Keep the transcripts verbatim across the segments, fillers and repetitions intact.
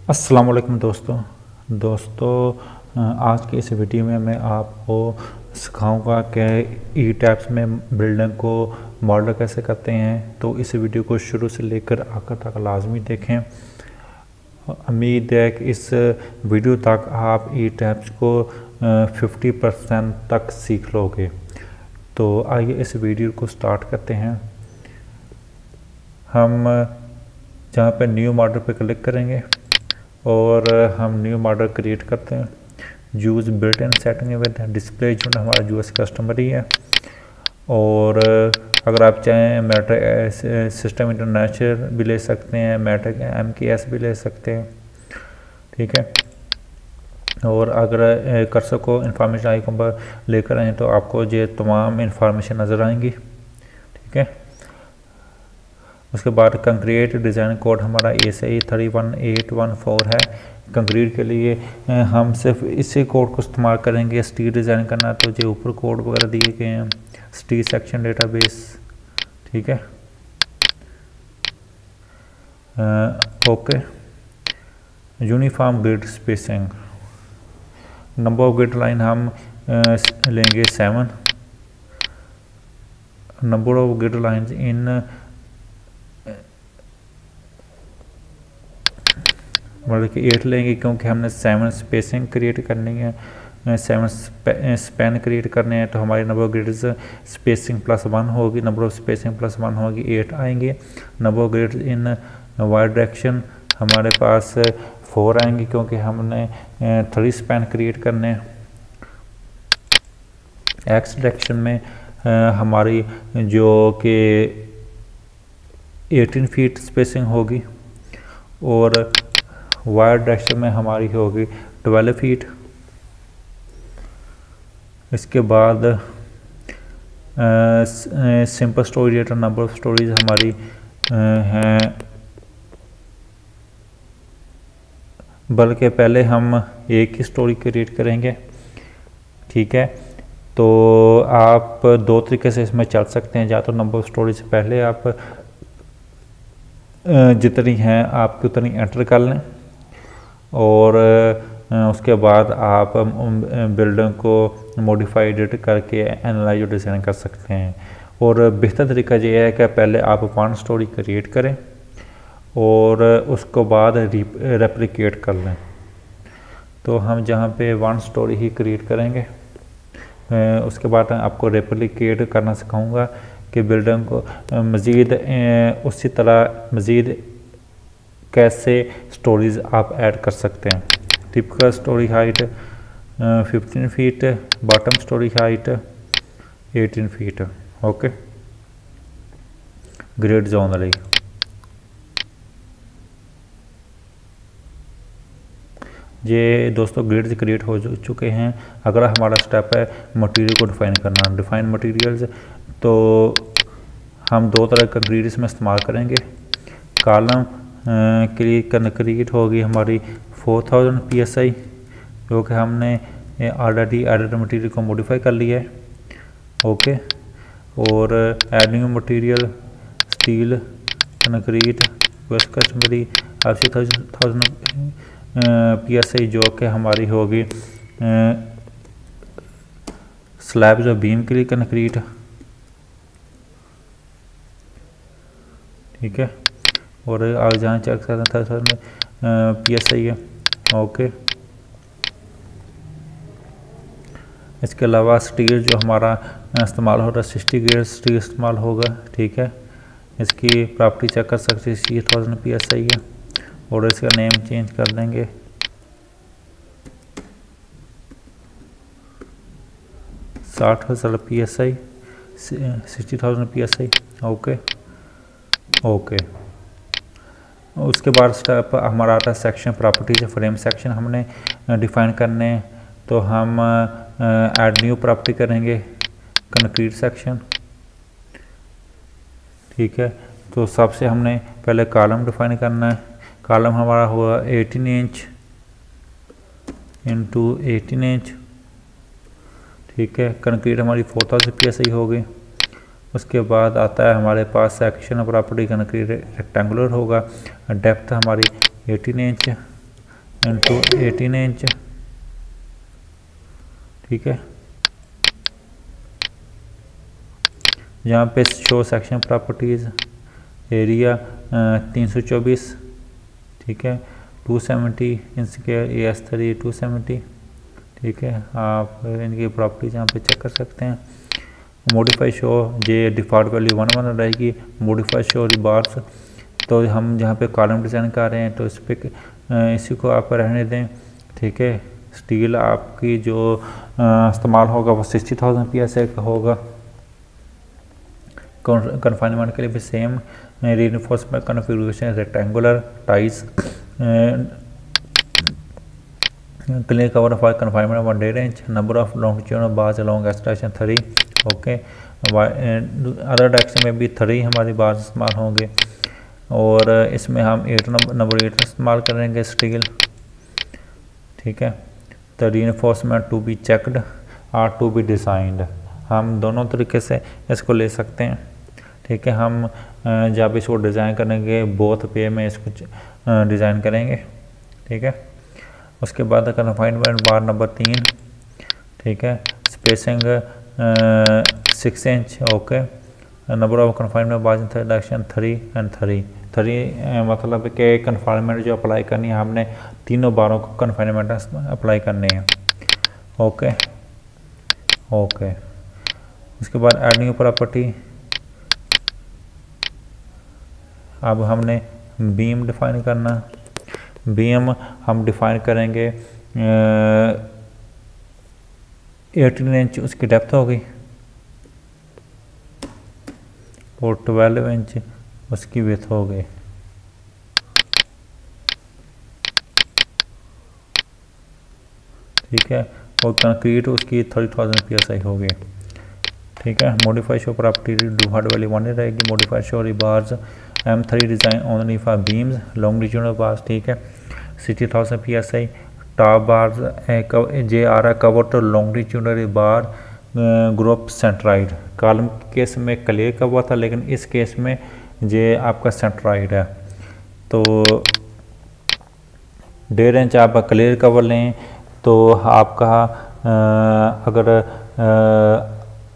अस्सलाम वालेकुम दोस्तों दोस्तों आज के इस वीडियो में मैं आपको सिखाऊंगा कि ई टैब्स में बिल्डिंग को मॉडल कैसे करते हैं। तो इस वीडियो को शुरू से लेकर आखिर तक लाजमी देखें। उम्मीद है कि इस वीडियो तक आप ई टैब्स को पचास परसेंट तक सीख लोगे। तो आइए इस वीडियो को स्टार्ट करते हैं। हम जहाँ पे न्यू मॉडल पे क्लिक करेंगे और हम न्यू मॉडल क्रिएट करते हैं। Use built in setting with display unit हमारा यूएस कस्टमर ही है। और अगर आप चाहें मैट्रिक सिस्टम इंटरनेशनल भी ले सकते हैं, मैट्रिक एम के एस भी ले सकते हैं, ठीक है। और अगर कर्सर को इंफॉर्मेशन आइकन पर लेकर आएँ तो आपको ये तमाम इंफॉर्मेशन नज़र आएंगी, ठीक है। उसके बाद कंक्रीट डिज़ाइन कोड हमारा A C I three one eight one four है। कंक्रीट के लिए हम सिर्फ इसी कोड को इस्तेमाल करेंगे। स्टील डिज़ाइन करना तो जो ऊपर कोड वगैरह दिए गए हैं, स्टील सेक्शन डेटाबेस, ठीक है। Okay, uniform grid spacing, number of grid line हम आ, लेंगे seven. Number of grid line in मतलब कि एट लेंगे क्योंकि हमने सेवन स्पेसिंग क्रिएट करनी है, सेवन स्पैन क्रिएट करने हैं। तो हमारी number of grids spacing plus one होगी, number of spacing plus one होगी, एट आएंगे। Number of grids in Y direction हमारे पास फोर आएंगे क्योंकि हमने थ्री स्पैन क्रिएट करने हैं। एक्स डायरेक्शन में हमारी जो कि एटीन फीट स्पेसिंग होगी और वायर डायरेक्शन में हमारी होगी ट्वेल्व फीट। इसके बाद simple storage data number of storage हमारी हैं, बल्कि पहले हम एक ही स्टोरी क्रिएट करेंगे, ठीक है। तो आप दो तरीके से इसमें चल सकते हैं। या तो नंबर ऑफ स्टोरेज से पहले आप जितनी हैं आपकी उतनी एंटर कर लें और उसके बाद आप बिल्डिंग को मॉडिफाई एडिट करके एनालाइज और डिज़ाइन कर सकते हैं। और बेहतर तरीका ये है कि पहले आप वन स्टोरी क्रिएट करें और उसको बाद रेप्लिकेट कर लें। तो हम जहाँ पे वन स्टोरी ही क्रिएट करेंगे, उसके बाद आपको रेप्लिकेट करना सिखाऊंगा कि बिल्डिंग को मज़ीद उसी तरह मज़ीद कैसे स्टोरीज आप ऐड कर सकते हैं। Typical storey height fifteen feet, bottom storey height eighteen feet, okay. Grade zone वाली ये दोस्तों ग्रिड्स क्रिएट हो चुके हैं। अगला हमारा स्टेप है मटेरियल को डिफाइन करना। डिफाइन मटेरियल्स तो हम दो तरह का ग्रिड्स में इस्तेमाल करेंगे। कॉलम के लिए कंक्रीट होगी हमारी four thousand P S I, जो कि हमने ऑलरेडी एडेड मटेरियल को मॉडिफाई कर लिया है, ओके। और add new material steel concrete west customary अस्सी थाउजेंड पी एस आई, जो कि हमारी होगी स्लैब्स और बीम के लिए कंक्रीट, ठीक है। और आगे जहाँ चेक करते हैं था पी एस आई है, ओके। इसके अलावा स्टील जो हमारा इस्तेमाल हो रहा है सिक्सटी ग्रेड स्टील इस्तेमाल होगा, ठीक है। इसकी प्रॉपर्टी चेक कर सकते हैं, C thousand P S I है। और इसका नेम चेंज कर देंगे साठ हज़ार P S I, sixty thousand P S I, okay okay. उसके बाद स्टेप हमारा आता है सेक्शन प्रॉपर्टीज। फ्रेम सेक्शन हमने डिफाइन करने हैं, तो हम ऐड न्यू प्रॉपर्टी करेंगे कंक्रीट सेक्शन, ठीक है। तो सबसे हमने पहले कॉलम डिफाइन करना है। कॉलम हमारा हुआ eighteen inch into eighteen inch, ठीक है। कंक्रीट हमारी four thousand P S I हो गई। उसके बाद आता है हमारे पास सेक्शन प्रॉपर्टी कंक्रीट रेक्टेंगुलर होगा। डेप्थ हमारी eighteen inch, into eighteen inch, ठीक है। यहाँ पे शो सेक्शन प्रॉपर्टीज़, एरिया तीन सौ चौबीस, ठीक है, two seventy in square, A S three two seventy, ठीक है। आप इनकी प्रॉपर्टीज यहाँ पे चेक कर सकते हैं। मॉडिफाई शो, ये डिफ़ॉल्ट वैल्यू वन वन रहेगी। मॉडिफाई शो रिबार्स, तो हम जहाँ पे कॉलम डिज़ाइन कर रहे हैं तो इस पर इसी को आप रहने दें, ठीक है। स्टील आपकी जो इस्तेमाल होगा वो sixty thousand P S A का होगा। कन्फाइनमेंट के लिए भी same, reinforcement configuration rectangular ties, clear cover for confinement one डेढ़ inch, number of longitudinal bars along extraction three, okay. Other direction में भी थ्री हमारी बार्स इस्तेमाल होंगे, और इसमें हम एट नंबर नंबर एट इस्तेमाल करेंगे स्टील, ठीक है। तो reinforcement to be checked or to be designed, हम दोनों तरीके से इसको ले सकते हैं, ठीक है। हम जब इसको डिज़ाइन करेंगे बोथ पे में इसको डिज़ाइन करेंगे, ठीक है। उसके बाद कन्फाइनमेंट बार नंबर तीन, ठीक है, spacing six inch, okay. Number of confinement bar introduction three and three three मतलब कि कन्फाइनमेंट जो अप्लाई करनी है हमने तीनों बारों को कन्फाइनमेंट अप्लाई करनी है, ओके ओके। उसके बाद ऐड न्यू प्रॉपर्टी, अब हमने बीम डिफाइन करना। बीम हम डिफाइन करेंगे एटीन इंच उसकी डेप्थ होगी और ट्वेल्व इंच उसकी विड्थ हो गई, ठीक है। और कंक्रीट उसकी thirty thousand P S I हो गई, ठीक है। मॉडिफाई शो प्रॉपर्टी डिफॉल्ट वाली वन रहेगी। Modify show rebars M three design only for beams longitudinal bars, ठीक है, sixty thousand P S I. Top bars जे आ रहा cover to longitudinal bar group centroid, column case में clear cover था लेकिन इस केस में ये आपका सेंट्राइड है, तो डेढ़ इंच आप क्लियर कवर लें तो आपका आ, अगर आ,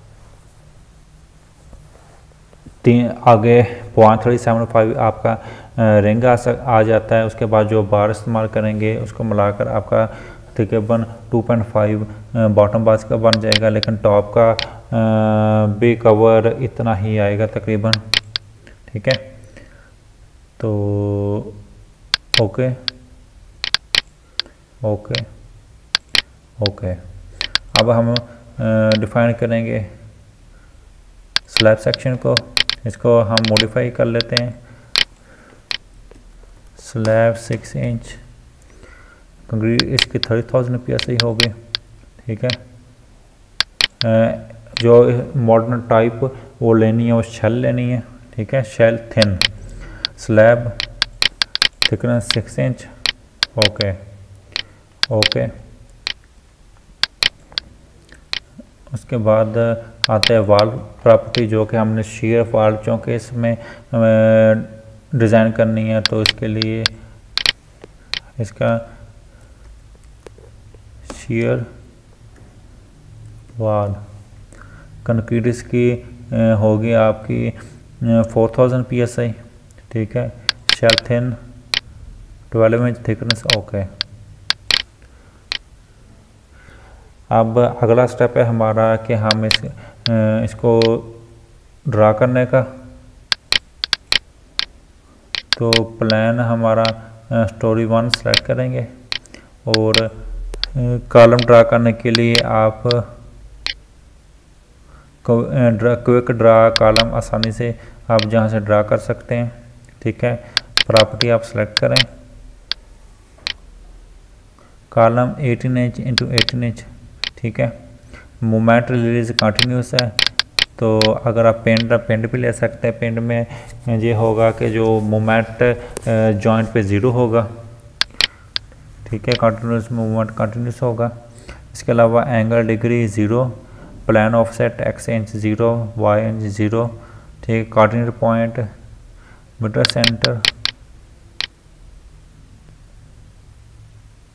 तीन आगे पॉइंट थ्री सेवन फाइव आपका रिंग आ, आ जाता है। उसके बाद जो बार इस्तेमाल करेंगे उसको मिलाकर आपका तकरीबन two point five bottom bars का बन जाएगा, लेकिन टॉप का भी कवर इतना ही आएगा तकरीबन, ठीक है। तो ओके ओके ओके। अब हम डिफाइन करेंगे स्लैब सेक्शन को, इसको हम मॉडिफाई कर लेते हैं। स्लैब सिक्स इंच कंक्रीट इसकी thirty thousand P S I हो गई, ठीक है। जो मॉडर्न टाइप वो लेनी है वो शेल लेनी है, ठीक है, shell thin. Slab thickness six inch, okay okay. उसके बाद आते हैं वाल प्रॉपर्टी, जो कि हमने शेयर वाल चूँकि इसमें डिज़ाइन करनी है तो इसके लिए इसका शेयर वाल कंक्रीट इसकी होगी आपकी four thousand P S I, ठीक है। Shell thin twelve inch thickness, okay. अब अगला स्टेप है हमारा कि हम इस इसको ड्रा करने का, तो प्लान हमारा स्टोरी वन सेलेक्ट करेंगे और कॉलम ड्रा करने के लिए आप क्विक ड्रा कॉलम आसानी से आप जहां से ड्रा कर सकते हैं, ठीक है। प्रॉपर्टी आप सेलेक्ट करें, column eighteen inch into eighteen inch, ठीक है। मोमेंट रिलीज कंटिन्यूस है, तो अगर आप पेंट पेंट भी ले सकते हैं। पेंट में ये होगा कि जो मोमेंट जॉइंट पे ज़ीरो होगा, ठीक है, कंटिन्यूस मूवमेंट कंटिन्यूस होगा। इसके अलावा angle degree zero, plan offset X inch zero, Y inch zero, ठीक। कोऑर्डिनेट पॉइंट मीटर सेंटर,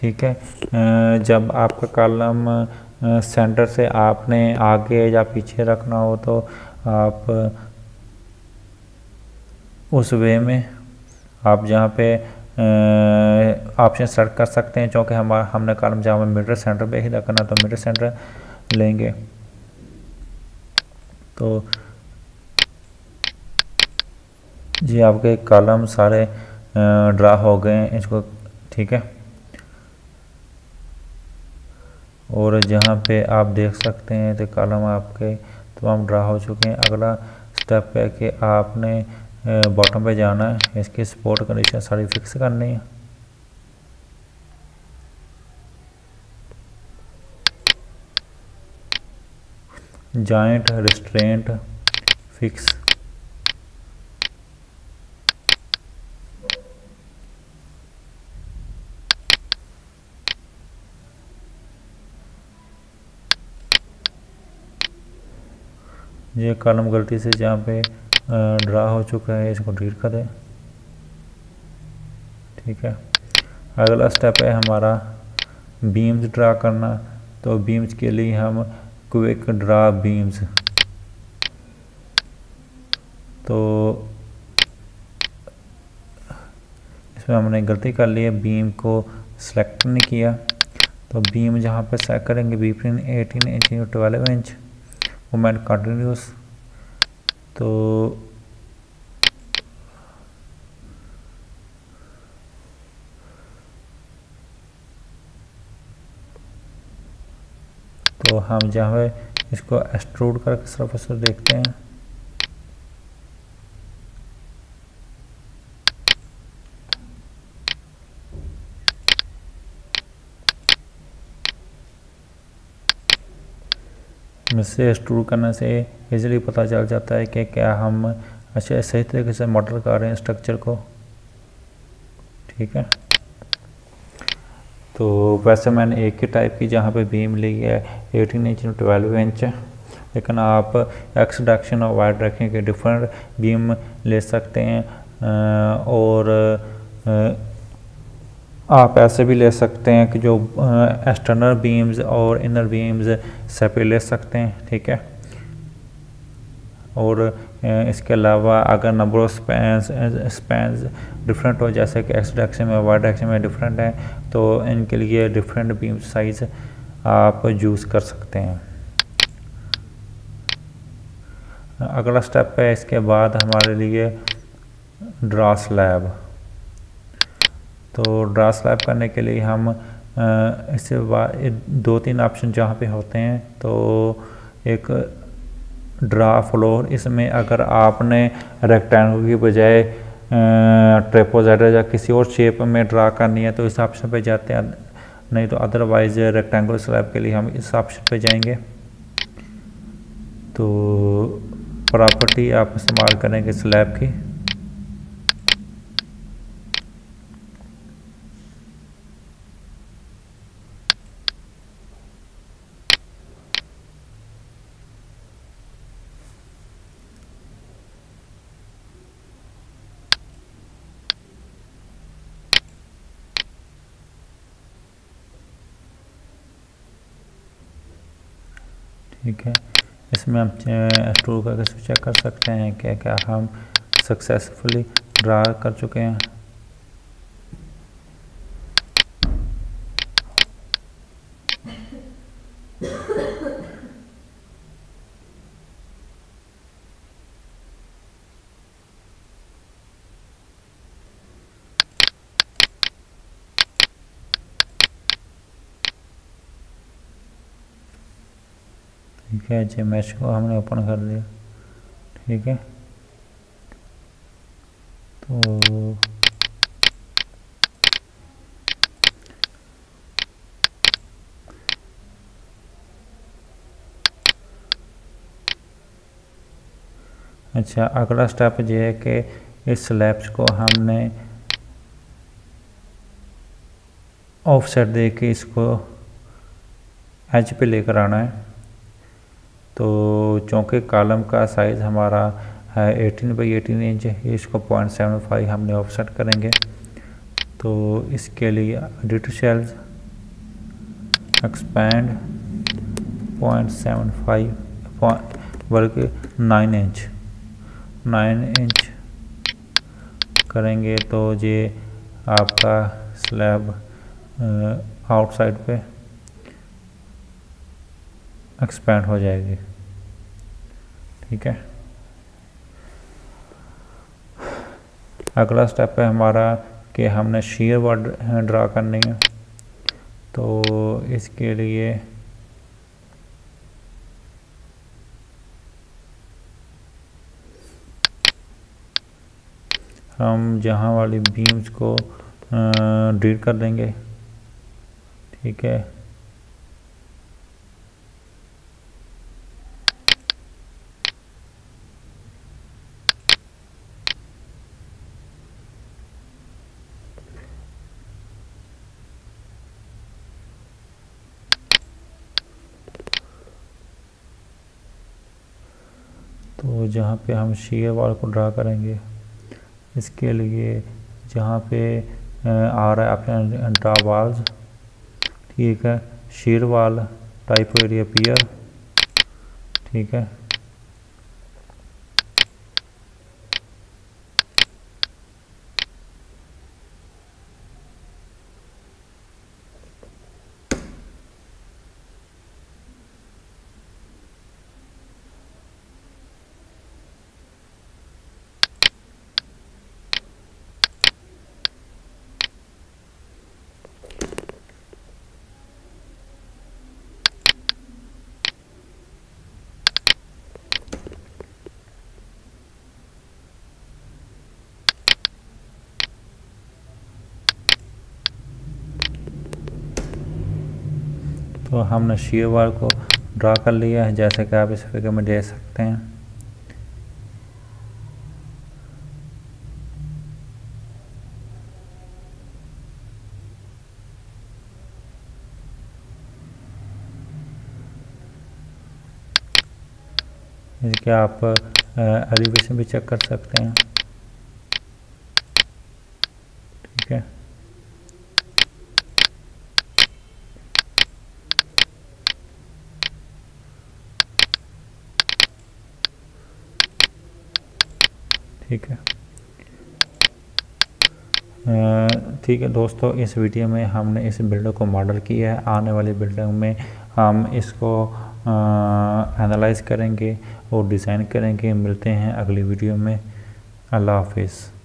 ठीक है। जब आपका कॉलम सेंटर से आपने आगे या पीछे रखना हो तो आप उस वे में आप जहाँ पे ऑप्शन सेलेक्ट कर सकते हैं, क्योंकि हम हमने कॉलम जहाँ मिडल सेंटर पे ही रखना तो मिडल सेंटर लेंगे। तो जी आपके कॉलम सारे ड्रा हो गए हैं इसको, ठीक है। और जहाँ पे आप देख सकते हैं तो कॉलम आपके तमाम ड्रा हो चुके हैं। अगला स्टेप है कि आपने बॉटम पे जाना है, इसकी सपोर्ट कंडीशन सारी फिक्स करनी है। जॉइंट रिस्ट्रेंट फिक्स, ये कॉलम गलती से जहाँ पे ड्रा हो चुका है इसको डिलीट कर दें, ठीक है। अगला स्टेप है हमारा बीम्स ड्रा करना। तो बीम्स के लिए हम क्विक ड्रा बीम्स, तो इसमें हमने गलती कर ली है, बीम को सिलेक्ट नहीं किया। तो बीम जहाँ पे सेलेक्ट करेंगे between eighteen inch twelve inch movement continuous, तो तो हम जहाँ इसको एक्सट्रूड करके सरफेस पर देखते हैं, इससे एक्सट्रूड करने से इजीली पता चल जाता है कि क्या हम अच्छा सही तरीके से मॉडल कर रहे हैं स्ट्रक्चर को, ठीक है। तो वैसे मैंने एक ही टाइप की जहाँ पे बीम ली है एटीन इंच ट्वेल्व इंच, लेकिन आप एक्स डायरेक्शन और वाई डायरेक्शन के डिफरेंट बीम ले सकते हैं, और आप ऐसे भी ले सकते हैं कि जो एक्सटर्नल बीम्स और इनर बीम्स सेपरेट ले सकते हैं, ठीक है। और इसके अलावा अगर number of spans spans different हो, जैसे कि एक्स डायरेक्शन में वाई डायरेक्शन में डिफरेंट है, तो इनके लिए डिफरेंट बीम साइज आप यूज़ कर सकते हैं। अगला स्टेप है इसके बाद हमारे लिए ड्रा स्लैब। तो ड्रा स्लैब करने के लिए हम इससे दो तीन ऑप्शन जहाँ पे होते हैं, तो एक ड्रा फ्लोर, इसमें अगर आपने रेक्टेंगल की बजाय ट्रेपोजाइडल या किसी और शेप में ड्रा करनी है तो इस ऑप्शन पे जाते हैं, नहीं तो अदरवाइज रेक्टेंगुलर स्लैब के लिए हम इस ऑप्शन पे जाएंगे। तो प्रॉपर्टी आप इस्तेमाल करेंगे स्लैब की, ठीक है। इसमें हम एक्सट्रूड करके चेक कर सकते हैं कि क्या हम सक्सेसफुली ड्रा कर चुके हैं। ठीक है जी, मैच को हमने ओपन कर दिया, ठीक है। तो अच्छा, अगला स्टेप ये है कि इस स्लैब्स को हमने ऑफसेट दे के इसको एज पे लेकर आना है। तो चूँकि कॉलम का साइज़ हमारा है एटीन बाई एटीन इंच, इसको पॉइंट सेवन फाइव हमने ऑफसेट करेंगे। तो इसके लिए edit cells expand point seven five बल्कि नाइन इंच नाइन इंच करेंगे तो ये आपका स्लैब आउटसाइड पे एक्सपैंड हो जाएगी। ठीक है, अगला स्टेप है हमारा कि हमने शीयर वॉल ड्रा करनी है। तो इसके लिए हम जहाँ वाली बीम्स को डिलीट कर देंगे। ठीक है, तो जहाँ पे हम शीयर वॉल को ड्रा करेंगे, इसके लिए जहाँ पे आ रहा है अपने ड्रा वॉल्स, ठीक है, shear wall type area pier. ठीक है, तो हमने शीयर वॉल को ड्रा कर लिया है, जैसे कि आप इस फिगर में देख सकते हैं। इसके आप एलिवेशन भी चेक कर सकते हैं। ठीक है, ठीक है ठीक है दोस्तों, इस वीडियो में हमने इस बिल्डिंग को मॉडल किया है। आने वाली बिल्डिंग में हम इसको एनालाइज करेंगे और डिज़ाइन करेंगे। मिलते हैं अगली वीडियो में। अल्लाह हाफिज़।